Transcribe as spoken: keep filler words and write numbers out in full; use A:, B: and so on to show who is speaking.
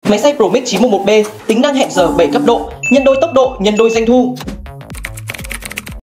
A: Máy xay Promix chín một một B, tính năng hẹn giờ bảy cấp độ, nhân đôi tốc độ, nhân đôi doanh thu.